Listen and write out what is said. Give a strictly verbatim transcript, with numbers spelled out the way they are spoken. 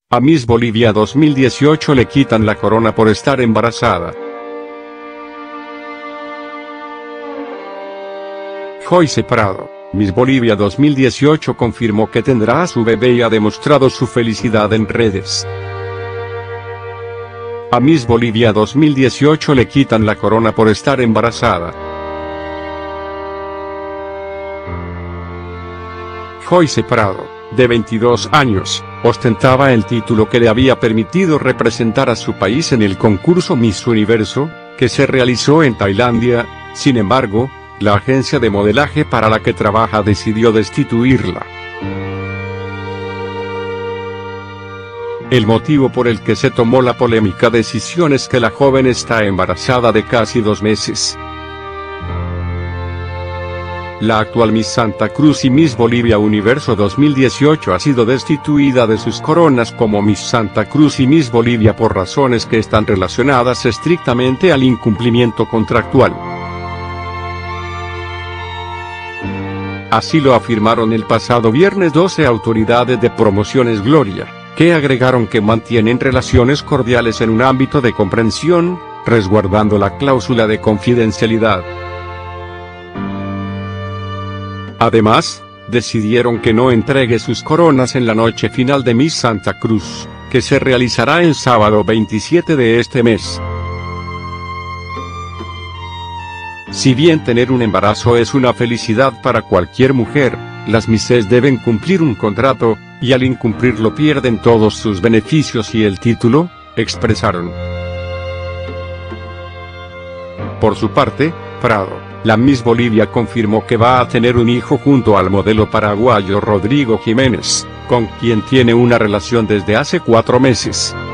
A Miss Bolivia dos mil dieciocho le quitan la corona por estar embarazada. Joyce Prado, Miss Bolivia dos mil dieciocho confirmó que tendrá a su bebé y ha demostrado su felicidad en redes. A Miss Bolivia dos mil dieciocho le quitan la corona por estar embarazada. Joyce Prado, de veintidós años, ostentaba el título que le había permitido representar a su país en el concurso Miss Universo, que se realizó en Tailandia. Sin embargo, la agencia de modelaje para la que trabaja decidió destituirla. El motivo por el que se tomó la polémica decisión es que la joven está embarazada de casi dos meses. La actual Miss Santa Cruz y Miss Bolivia Universo dos mil dieciocho ha sido destituida de sus coronas como Miss Santa Cruz y Miss Bolivia por razones que están relacionadas estrictamente al incumplimiento contractual. Así lo afirmaron el pasado viernes doce autoridades de Promociones Gloria, que agregaron que mantienen relaciones cordiales en un ámbito de comprensión, resguardando la cláusula de confidencialidad. Además, decidieron que no entregue sus coronas en la noche final de Miss Santa Cruz, que se realizará el sábado veintisiete de este mes. Si bien tener un embarazo es una felicidad para cualquier mujer, las Misses deben cumplir un contrato, y al incumplirlo pierden todos sus beneficios y el título, expresaron. Por su parte, Prado, la Miss Bolivia confirmó que va a tener un hijo junto al modelo paraguayo Rodrigo Jiménez, con quien tiene una relación desde hace cuatro meses.